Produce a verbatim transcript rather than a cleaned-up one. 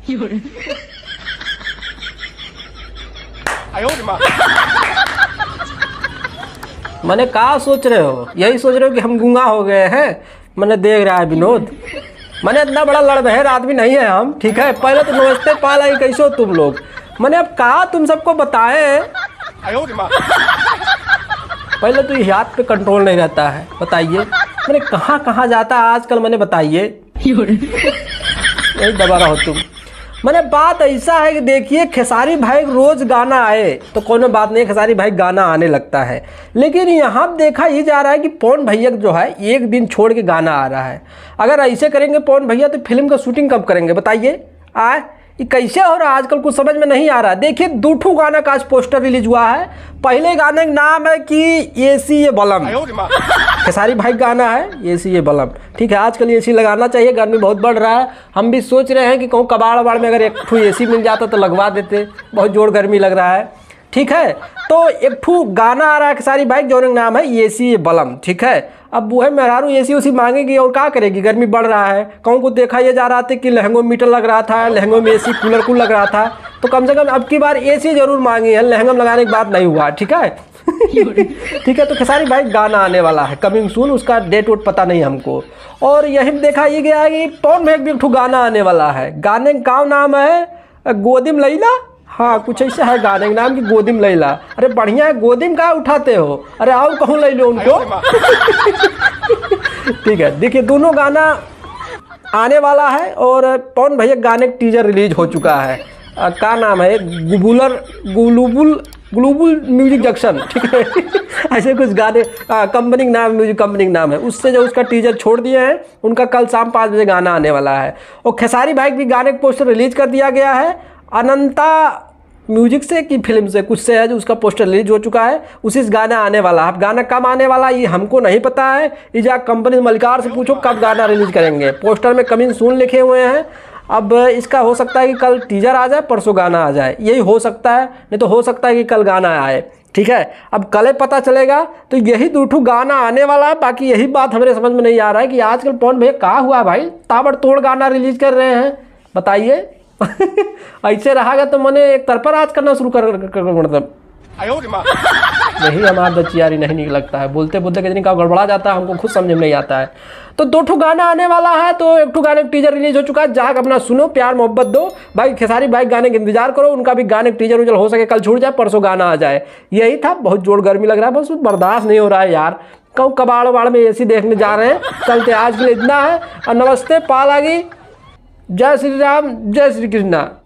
मैंने कहा सोच रहे हो, यही सोच रहे हो कि हम गूंगा हो गए हैं। मैंने देख रहा है विनोद, मैंने इतना बड़ा लड़बहेर आदमी नहीं है हम, ठीक है। पहले तो नमस्ते पाल आई, कैसे हो तुम लोग। मैंने अब कहा तुम सबको बताए, पहले तो याद पे कंट्रोल नहीं रहता है, बताइए मैंने कहाँ कहाँ जाता है आजकल, मैंने बताइए यही दबा रहा हो तुम। मैंने बात ऐसा है कि देखिए खेसारी भाई रोज गाना आए तो कोनो बात नहीं, खेसारी भाई गाना आने लगता है, लेकिन यहाँ देखा ही जा रहा है कि पवन भैया जो है एक दिन छोड़ के गाना आ रहा है। अगर ऐसे करेंगे पवन भैया तो फिल्म का शूटिंग कब करेंगे बताइए। आए ये कैसे हो रहा है आजकल, कुछ समझ में नहीं आ रहा। देखिए दूठू गाना का आज पोस्टर रिलीज हुआ है। पहले गाने का नाम है कि एसी ये बलम, खेसारी भाई गाना है एसी ये बलम, ठीक है। आजकल एसी लगाना चाहिए, गर्मी बहुत बढ़ रहा है। हम भी सोच रहे हैं कि कहूँ कबाड़ वबाड़ में अगर एक ठू एसी मिल जाता तो लगवा देते, बहुत जोर गर्मी लग रहा है, ठीक है। तो एक ठू गाना आ रहा है खेसारी भाई जो नाम है एसी ये बलम, ठीक है। अब वो है मेहरारू एसी उसी मांगेगी और क्या करेगी, गर्मी बढ़ रहा है। कहूँ को देखा ये जा रहा था कि लहंगों मीटर लग रहा था, लहंगों में एसी कूलर कूल लग रहा था, तो कम से कम अब की बार एसी जरूर मांगी है, लहंगा में लगाने की बात नहीं हुआ, ठीक है ठीक है। तो खेसारी भाई गाना आने वाला है कमिंग सून, उसका डेट वोट पता नहीं हमको। और यही देखा ये गया कि पवन भैया भी एक ठू गाना आने वाला है। गाने का नाम है गोदिम लैला, हाँ कुछ ऐसा है गाने के नाम की, गोदिम लैला। अरे बढ़िया है, गोदिम कहाँ उठाते हो, अरे आओ कहूँ ले लो उनको ठीक है। देखिए दोनों गाना आने वाला है और पवन भैया गाने का टीजर रिलीज हो चुका है। क्या नाम है, गुबुलर गुलुबुल ग्लोबल म्यूजिक जंक्शन, ठीक है ऐसे कुछ गाने कंपनी का नाम, म्यूजिक कंपनी का नाम है। उससे जो उसका टीजर छोड़ दिए हैं, उनका कल शाम पाँच बजे गाना आने वाला है। और खेसारी भाई भी गाने का पोस्टर रिलीज कर दिया गया है। अनंता म्यूजिक से की फिल्म से कुछ से है जो उसका पोस्टर रिलीज हो चुका है, उसी से गाना आने वाला है। अब गाना कब आने वाला ये हमको नहीं पता है, ये जा कंपनी मलिकार से पूछो कब गाना रिलीज करेंगे। पोस्टर में कमिंग सून लिखे हुए हैं। अब इसका हो सकता है कि कल टीजर आ जाए, परसों गाना आ जाए, यही हो सकता है, नहीं तो हो सकता है कि कल गाना आए, ठीक है। अब कल पता चलेगा। तो यही दूठू गाना आने वाला है। बाकी यही बात हमारे समझ में नहीं आ रहा है कि आजकल पवन भैया क्या हुआ भाई, ताबड़तोड़ गाना रिलीज कर रहे हैं, बताइए ऐसे रहा तो मैंने एक तरफा राज करना शुरू कर, कर, कर मतलब यही हमारा दचियारी नहीं निकल लगता है, बोलते बोलते कितनी का गड़बड़ा जाता है, हमको खुद समझ में नहीं आता है। तो दो ठू गाना आने वाला है, तो एक ठू गाने का टीजर रिलीज हो चुका है। जाके अपना सुनो, प्यार मोहब्बत दो भाई, खेसारी भाई गाने का इंतजार करो, उनका भी गाने का टीजर उजर हो सके कल छूट जाए, परसों गाना आ जाए। यही था, बहुत जोर गर्मी लग रहा है, बस बर्दाश्त नहीं हो रहा है यार। कहूँ कबाड़ वबाड़ में एसी देखने जा रहे हैं, चलते आज के लिए इतना है। और नमस्ते पाल आ गई, जय श्री राम जय श्री कृष्णा।